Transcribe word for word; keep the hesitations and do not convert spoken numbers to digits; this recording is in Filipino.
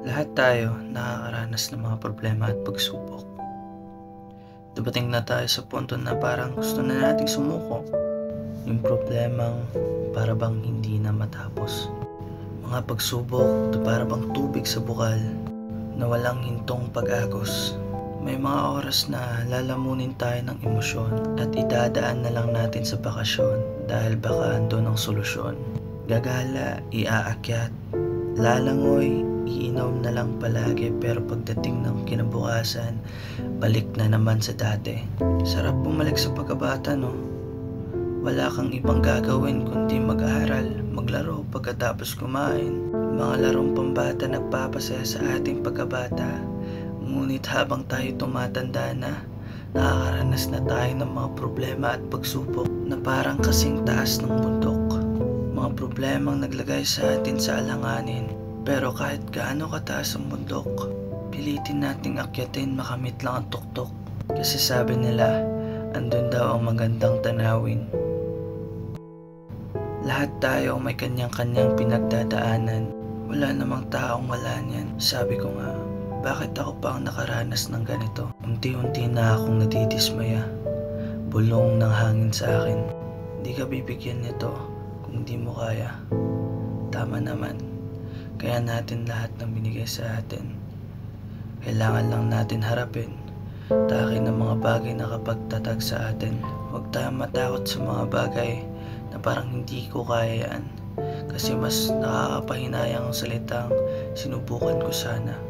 Lahat tayo nakakaranas ng mga problema at pagsubok. Dumating na tayo sa punto na parang gusto na nating sumuko. Yung problemang para bang hindi na matapos. Mga pagsubok na para bang tubig sa bukal na walang hintong pag-agos. May mga oras na lalamunin tayo ng emosyon at idadaan na lang natin sa bakasyon dahil baka andun ang solusyon. Gagala, iaakyat, lalangoy, iinom na lang palagi, pero pagdating ng kinabukasan, balik na naman sa dati. Sarap bumalik sa pagkabata, no? Wala kang ibang gagawin kundi mag-aaral, maglaro pagkatapos kumain. Mga larong pambata nagpapasaya sa ating pagkabata. Ngunit habang tayo tumatanda na, nakakaranas na tayo ng mga problema at pagsubok na parang kasing taas ng bundok. Mga problemang naglagay sa atin sa alanganin. Pero kahit gaano kataas ang bundok, pilitin nating akyatin makamit lang ang tuktok. Kasi sabi nila, andun daw ang magandang tanawin. Lahat tayo may kanyang-kanyang pinagdadaanan. Wala namang taong wala niyan. Sabi ko nga, bakit ako pa ang nakaranas ng ganito? Unti-unti na akong nadidismaya. Bulong ng hangin sa akin. Hindi ka bibigyan nito kung di mo kaya. Tama naman. Kaya natin lahat ng binigay sa atin. Kailangan lang natin harapin. Takin ng mga bagay na kapagtatag sa atin. Huwag tayong matakot sa mga bagay na parang hindi ko kaya yan. Kasi mas nakakapahinayang ang salitang sinubukan ko sana.